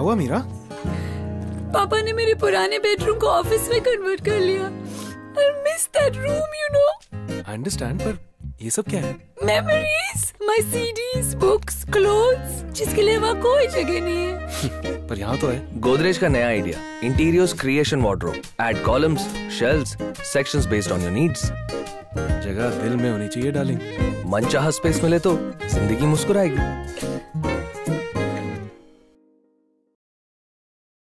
हुआ मीरा? पापा ने मेरे पुराने बेडरूम को ऑफिस में कन्वर्ट कर लिया। I miss that room, you know. I understand, पर ये सब क्या है? Memories, my CDs, books, clothes, जिसके लिए वहाँ कोई जगह नहीं है। पर यहाँ तो है। गोदरेज का नया idea, Interio's Kreation wardrobe. Add columns, shelves, sections based on your needs. जगह दिल में होनी चाहिए डार्लिंग। मनचाहा स्पेस मिले तो जिंदगी मुस्कुराएगी।